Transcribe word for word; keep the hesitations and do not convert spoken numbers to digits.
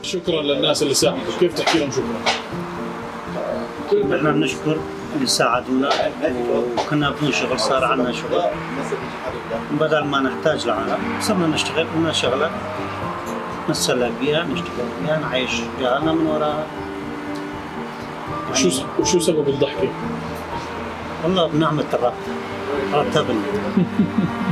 شكرا للناس اللي ساعدوا، كيف تحكي لهم شكرا؟ احنا بنشكر اللي ساعدونا وكنا بدون شغل صار عندنا شغل، بدل ما نحتاج لعالم صرنا نشتغل لنا شغله نتسلى بيها، نشتغل بيها، نعيش جهالنا من وراها. وشو وشو سبب الضحكه؟ والله بنعمة الرب رتبنا